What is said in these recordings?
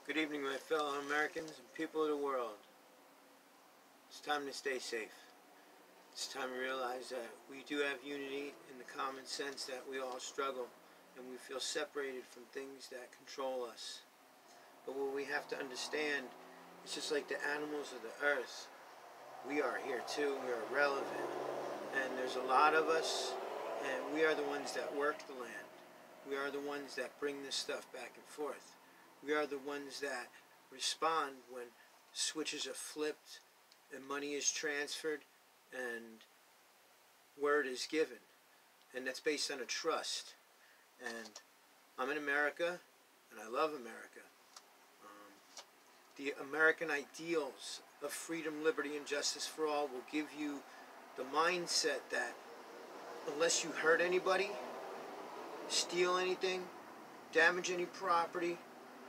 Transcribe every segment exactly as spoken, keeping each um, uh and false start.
Good evening, my fellow Americans and people of the world. It's time to stay safe. It's time to realize that we do have unity in the common sense that we all struggle and we feel separated from things that control us. But what we have to understand, it's just like the animals of the earth. We are here too, we are relevant. And there's a lot of us, and we are the ones that work the land. We are the ones that bring this stuff back and forth. We are the ones that respond when switches are flipped and money is transferred and word is given. And that's based on a trust. And I'm in America, and I love America. Um, the American ideals of freedom, liberty, and justice for all will give you the mindset that unless you hurt anybody, steal anything, damage any property,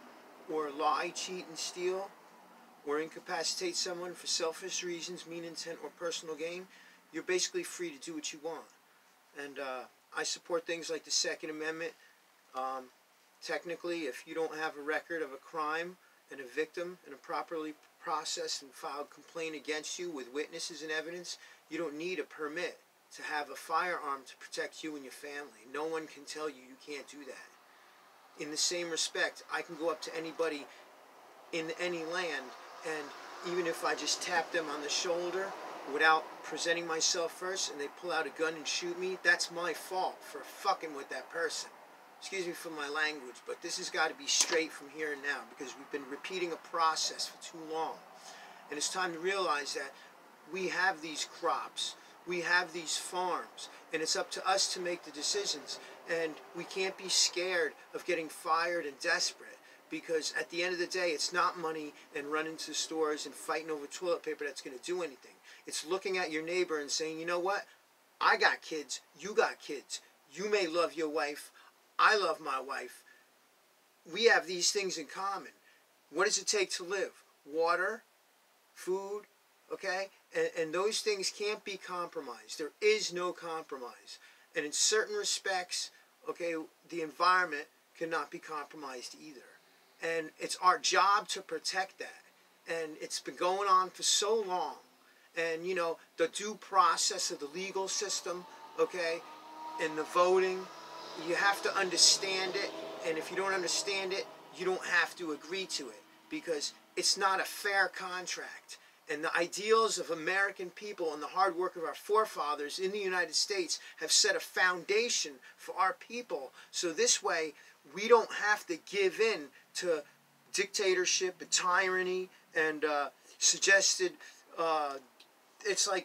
or lie, cheat, and steal, or incapacitate someone for selfish reasons, mean intent, or personal gain, you're basically free to do what you want. And uh, I support things like the Second Amendment. Um, technically, if you don't have a record of a crime and a victim and a properly processed and filed complaint against you with witnesses and evidence, you don't need a permit to have a firearm to protect you and your family. No one can tell you you can't do that. In the same respect, I can go up to anybody in any land, and even if I just tap them on the shoulder without presenting myself first and they pull out a gun and shoot me, that's my fault for fucking with that person. Excuse me for my language, but this has got to be straight from here and now, because we've been repeating a process for too long. And it's time to realize that we have these crops, we have these farms, and it's up to us to make the decisions. And we can't be scared of getting fired and desperate, because at the end of the day, it's not money and running to stores and fighting over toilet paper that's going to do anything. It's looking at your neighbor and saying, you know what? I got kids. You got kids. You may love your wife. I love my wife. We have these things in common. What does it take to live? Water, food, okay? And, and those things can't be compromised. There is no compromise. And in certain respects, okay, the environment cannot be compromised either. And it's our job to protect that. And it's been going on for so long. And, you know, the due process of the legal system, okay, and the voting, you have to understand it. And if you don't understand it, you don't have to agree to it, because it's not a fair contract. And the ideals of American people and the hard work of our forefathers in the United States have set a foundation for our people. So this way, we don't have to give in to dictatorship and tyranny and uh, suggested, uh, it's like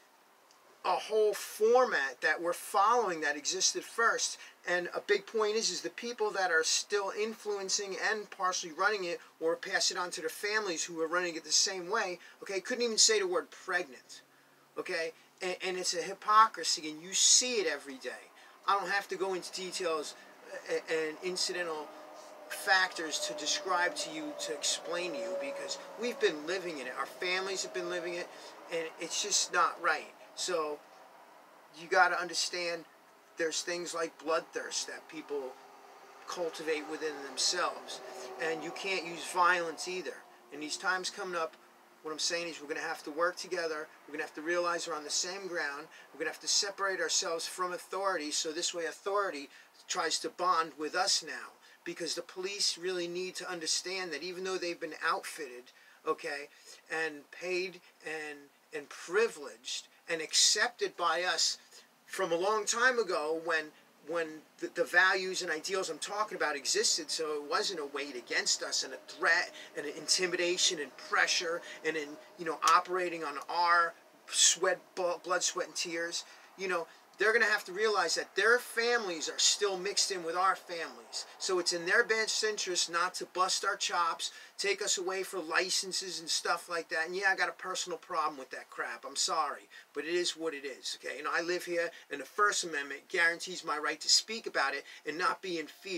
a whole format that we're following that existed first. And a big point is, is the people that are still influencing and partially running it, or pass it on to their families who are running it the same way, okay, couldn't even say the word pregnant, okay? And, and it's a hypocrisy, and you see it every day. I don't have to go into details and incidental factors to describe to you, to explain to you, because we've been living in it. Our families have been living it, and it's just not right. So you got to understand, there's things like bloodthirst that people cultivate within themselves. And you can't use violence either. In these times coming up, what I'm saying is we're going to have to work together. We're going to have to realize we're on the same ground. We're going to have to separate ourselves from authority, so this way authority tries to bond with us now. Because the police really need to understand that even though they've been outfitted, okay, and paid and, and privileged and accepted by us from a long time ago, when when the, the values and ideals I'm talking about existed, so it wasn't a weight against us and a threat and an intimidation and pressure and in, you know, operating on our sweat, blood, sweat, and tears, you know, they're going to have to realize that their families are still mixed in with our families. So it's in their best interest not to bust our chops, take us away for licenses and stuff like that. And yeah, I got a personal problem with that crap. I'm sorry. But it is what it is, okay? And I live here, and the First Amendment guarantees my right to speak about it and not be in fear,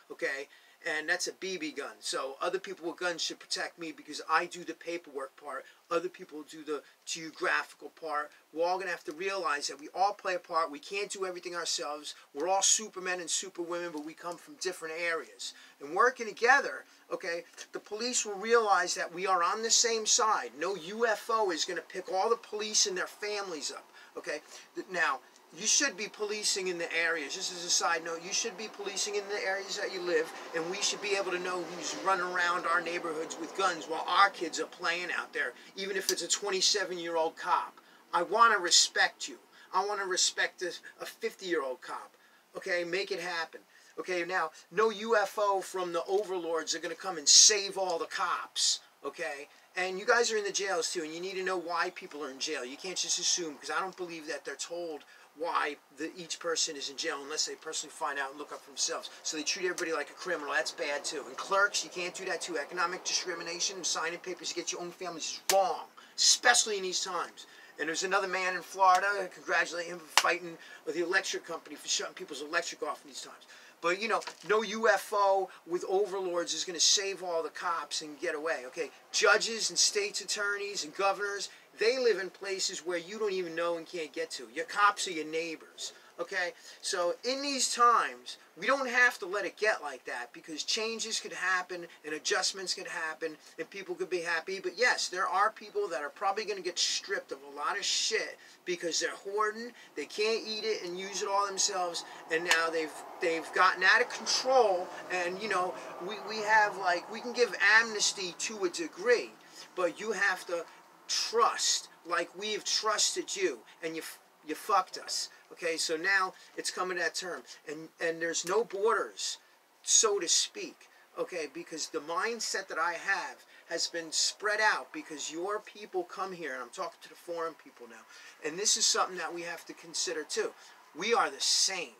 okay? And that's a B B gun. So other people with guns should protect me because I do the paperwork part. Other people do the geographical part. We're all going to have to realize that we all play a part. We can't do everything ourselves. We're all supermen and superwomen, but we come from different areas. And working together, okay, the police will realize that we are on the same side. No U F O is going to pick all the police and their families up, okay? Now, you should be policing in the areas. Just as a side note, you should be policing in the areas that you live, and we should be able to know who's running around our neighborhoods with guns while our kids are playing out there, even if it's a twenty-seven-year-old cop. I want to respect you. I want to respect a fifty-year-old cop. Okay, make it happen. Okay, now, no U F O from the overlords are going to come and save all the cops. Okay? And you guys are in the jails too, and you need to know why people are in jail. You can't just assume, because I don't believe that they're told why the, each person is in jail unless they personally find out and look up for themselves. So they treat everybody like a criminal. That's bad too. And clerks, you can't do that too. Economic discrimination and signing papers to get your own families is wrong, especially in these times. And there's another man in Florida, I congratulate him for fighting with the electric company for shutting people's electric off in these times. But, you know, no U F O with overlords is going to save all the cops and get away, okay? Judges and state's attorneys and governors, they live in places where you don't even know and can't get to. Your cops are your neighbors, okay? So in these times, we don't have to let it get like that because changes could happen and adjustments could happen and people could be happy. But yes, there are people that are probably going to get stripped of a lot of shit because they're hoarding, they can't eat it and use it all themselves, and now they've they've gotten out of control. And, you know, we, we have, like, we can give amnesty to a degree, but you have to trust like we've trusted you, and you you fucked us. Okay, so now it's coming to that term, and and there's no borders, so to speak. Okay, because the mindset that I have has been spread out because your people come here, and I'm talking to the foreign people now, and this is something that we have to consider too. We are the same.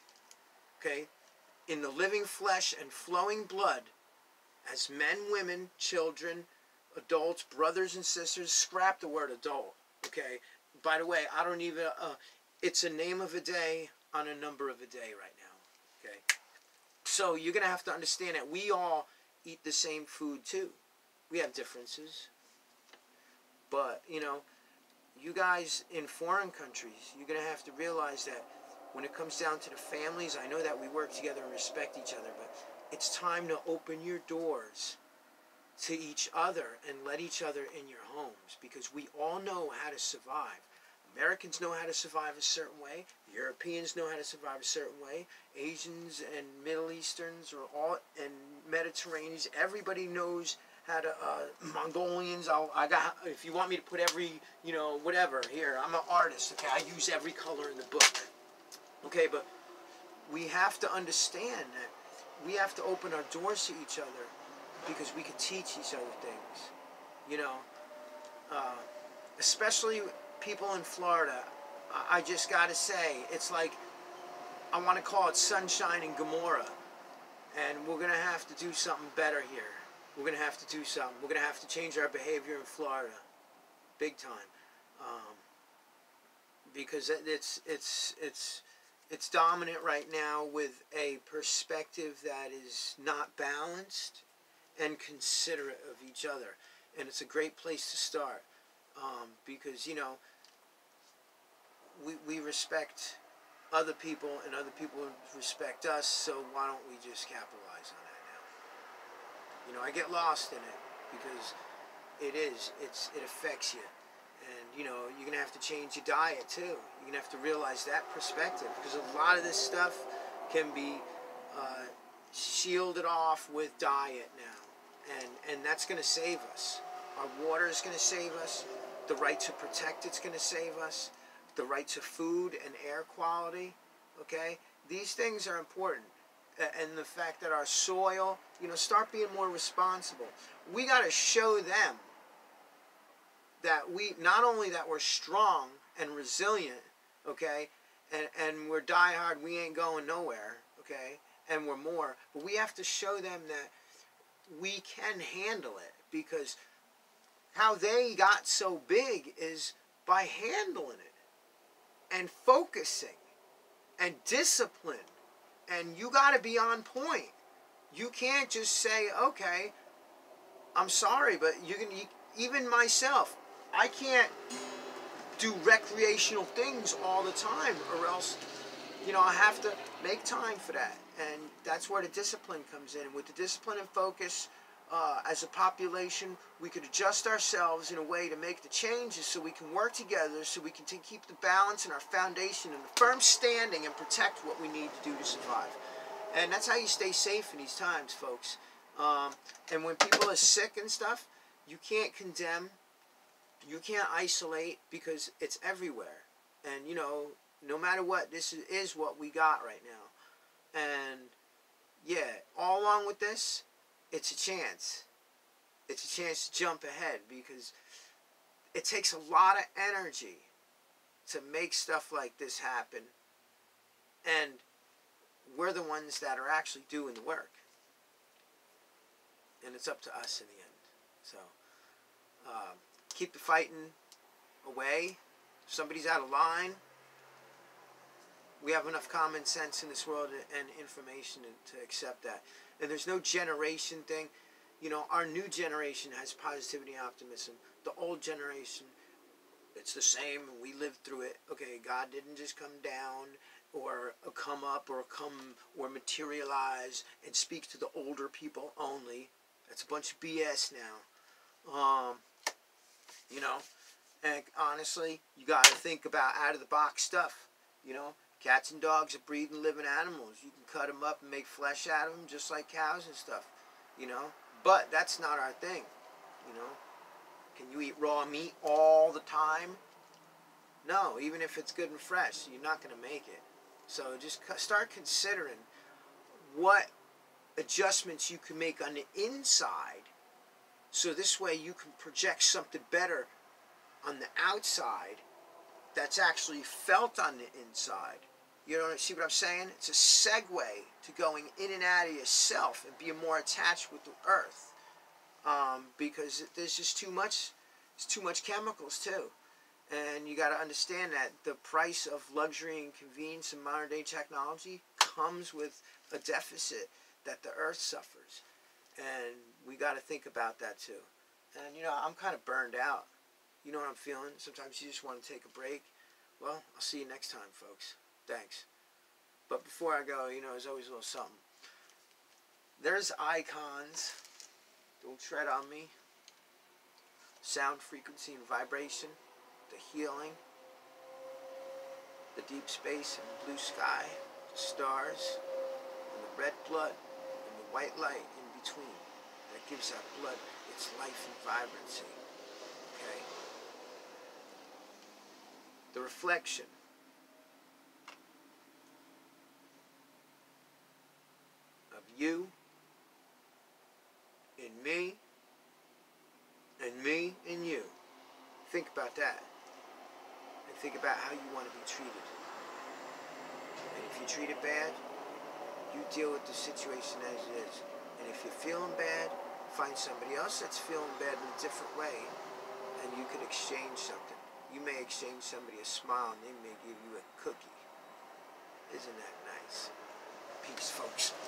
Okay, in the living flesh and flowing blood, as men, women, children, adults, brothers and sisters. Scrap the word adult, okay? By the way, I don't even, uh, it's a name of a day on a number of a day right now, okay? So you're going to have to understand that we all eat the same food too. We have differences. But, you know, you guys in foreign countries, you're going to have to realize that when it comes down to the families, I know that we work together and respect each other, but it's time to open your doors to each other and let each other in your homes, because we all know how to survive. Americans know how to survive a certain way. Europeans know how to survive a certain way. Asians and Middle Easterns are all, and Mediterraneans, everybody knows how to, uh, Mongolians, I'll, I got, if you want me to put every, you know, whatever, here, I'm an artist, okay, I use every color in the book. Okay, but we have to understand that we have to open our doors to each other, because we could teach each other things, you know, uh, especially people in Florida. I just got to say, it's like, I want to call it Sunshine and Gomorrah, and we're going to have to do something better here. We're going to have to do something. We're going to have to change our behavior in Florida, big time, um, because it's, it's, it's, it's dominant right now with a perspective that is not balanced and considerate of each other. And it's a great place to start, um, because, you know, we, we respect other people and other people respect us, so why don't we just capitalize on that now? You know, I get lost in it because it is, it's, it affects you. And, you know, you're going to have to change your diet too. You're going to have to realize that perspective, because a lot of this stuff can be uh, shielded off with diet now. And, and that's going to save us. Our water is going to save us. The right to protect it's going to save us. The right to food and air quality, okay? These things are important. And the fact that our soil, you know, start being more responsible. We got to show them that we, not only that we're strong and resilient, okay, and, and we're diehard, we ain't going nowhere, okay, and we're more, but we have to show them that we can handle it, because how they got so big is by handling it and focusing and discipline, and you got to be on point. You can't just say, okay, I'm sorry, but you can, you, even myself, I can't do recreational things all the time, or else, you know, I have to make time for that. And that's where the discipline comes in. And with the discipline and focus, uh, as a population, we could adjust ourselves in a way to make the changes so we can work together, so we can t- keep the balance and our foundation and the firm standing and protect what we need to do to survive. And that's how you stay safe in these times, folks. Um, and when people are sick and stuff, you can't condemn, you can't isolate, because it's everywhere. And, you know, no matter what, this is, is what we got right now. And, yeah, all along with this, it's a chance. It's a chance to jump ahead, because it takes a lot of energy to make stuff like this happen. And we're the ones that are actually doing the work. And it's up to us in the end. So, um, keep the fighting away. If somebody's out of line, we have enough common sense in this world and information to, to accept that. And there's no generation thing. You know, our new generation has positivity and optimism. The old generation, it's the same, and we lived through it. Okay, God didn't just come down or come up or come or materialize and speak to the older people only. That's a bunch of B S now. Um, you know, and honestly, you got to think about out-of-the-box stuff. You know, cats and dogs are breathing, living animals. You can cut them up and make flesh out of them just like cows and stuff. You know, but that's not our thing. You know, can you eat raw meat all the time? No, even if it's good and fresh, you're not going to make it. So just start considering what adjustments you can make on the inside, so this way you can project something better on the outside that's actually felt on the inside. You know, see what I'm saying? It's a segue to going in and out of yourself and being more attached with the earth, um, because there's just too much. It's too much chemicals too. And you got to understand that the price of luxury and convenience in modern day technology comes with a deficit that the earth suffers. And we got to think about that too. And, you know, I'm kind of burned out. You know what I'm feeling? Sometimes you just want to take a break. Well, I'll see you next time, folks. Thanks. But before I go, you know, there's always a little something. There's icons. Don't tread on me. Sound, frequency, and vibration. The healing, the deep space and blue sky, the stars, and the red blood, and the white light in between. That gives that blood its life and vibrancy. Okay? The reflection of you, in me, and me in you. Think about that. And think about how you want to be treated. And if you're treated bad, you deal with the situation as it is. And if you're feeling bad, find somebody else that's feeling bad in a different way, and you could exchange something. You may exchange somebody a smile, and they may give you a cookie. Isn't that nice? Peace, folks.